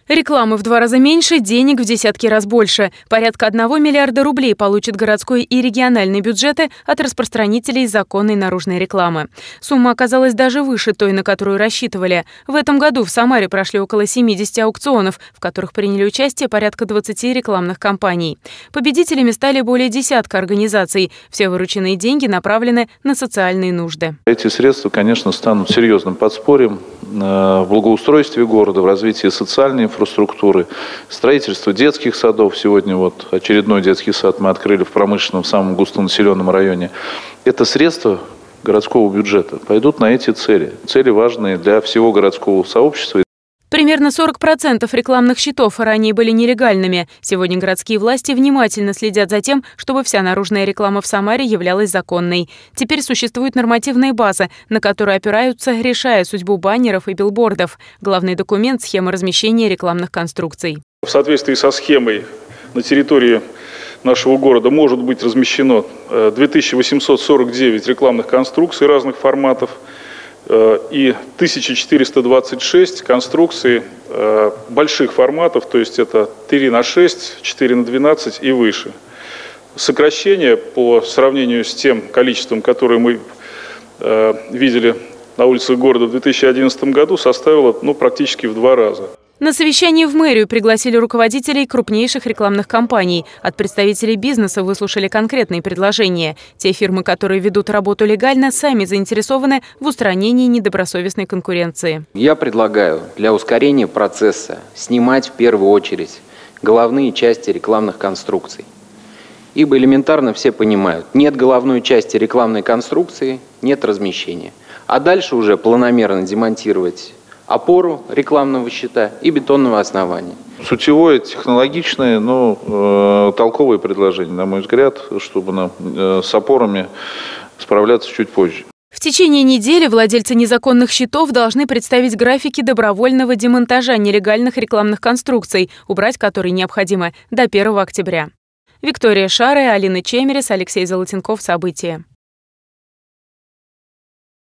Рекламы в 2 раза меньше, денег в десятки раз больше. Порядка 1 миллиарда рублей получат городской и региональный бюджеты от распространителей законной наружной рекламы. Сумма оказалась даже выше той, на которую рассчитывали. В этом году в Самаре прошли около 70 аукционов, в которых приняли участие порядка 20 рекламных кампаний. Победителями стали более десятка организаций. Все вырученные деньги направлены на социальные нужды. Эти средства, конечно, станут серьезным подспорьем в благоустройстве города, в развитии социальной инфраструктуры, строительство детских садов. Сегодня вот очередной детский сад мы открыли в промышленном, самом густонаселенном районе. Это средства городского бюджета пойдут на эти цели. Цели важные для всего городского сообщества. Примерно 40% рекламных счетов ранее были нелегальными. Сегодня городские власти внимательно следят за тем, чтобы вся наружная реклама в Самаре являлась законной. Теперь существует нормативная база, на которую опираются, решая судьбу баннеров и билбордов. Главный документ – схема размещения рекламных конструкций. В соответствии со схемой на территории нашего города может быть размещено 2849 рекламных конструкций разных форматов и 1426 конструкций больших форматов, то есть это 3×6, 4×12 и выше. Сокращение по сравнению с тем количеством, которое мы видели на улицах города в 2011 году, составило практически в 2 раза. На совещании в мэрию пригласили руководителей крупнейших рекламных компаний. От представителей бизнеса выслушали конкретные предложения. Те фирмы, которые ведут работу легально, сами заинтересованы в устранении недобросовестной конкуренции. Я предлагаю для ускорения процесса снимать в первую очередь головные части рекламных конструкций. Ибо элементарно все понимают, нет головной части рекламной конструкции, нет размещения. А дальше уже планомерно демонтировать опору рекламного щита и бетонного основания. Сутевое, технологичное, но толковое предложение, на мой взгляд, чтобы нам с опорами справляться чуть позже. В течение недели владельцы незаконных счетов должны представить графики добровольного демонтажа нелегальных рекламных конструкций, убрать которые необходимо до 1 октября. Виктория Шара, Алина Чемерис, Алексей Золотенков. События.